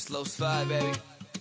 Slow slide, baby.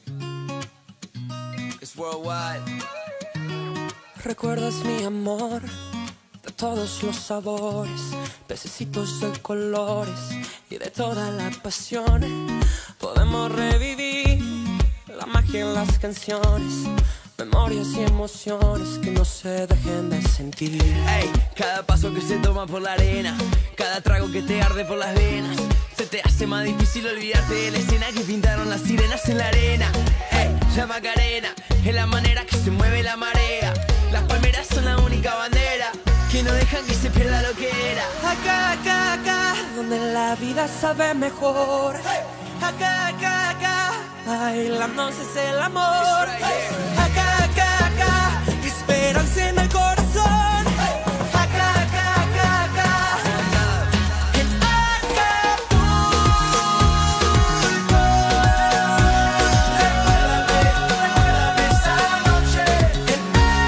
It's worldwide. Recuerdas mi amor de todos los sabores, pececitos de colores y de toda la pasión. Podemos revivir la magia en las canciones, memorias y emociones que no se dejen de sentir. Ey, cada paso que se toma por la arena, cada trago que te arde por las venas, se te hace más difícil olvidarte de la escena que pintaron las sirenas en la arena. Ey, la Macarena es la manera que se mueve la marea. Las palmeras son la única bandera que no dejan que se pierda lo que era. Acá, acá, acá, donde la vida sabe mejor. Acá, acá, acá, bailándose es el amor. Acá, acá, acá, esperanza en el corazón. Acá, acá, acá, acá, en Acapulco. Recuérdame esa noche en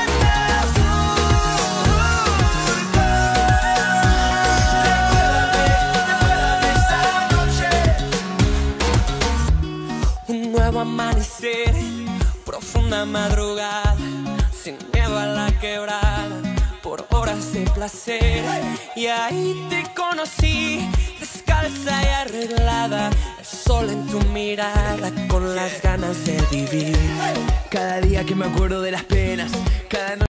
Recuérdame esa noche. Un nuevo amanecer, profunda madrugada, sin miedo a la quebrada, por horas de placer. Y ahí te conocí, descalza y arreglada, el sol en tu mirada, con las ganas de vivir. Cada día que me acuerdo de las penas, cada noche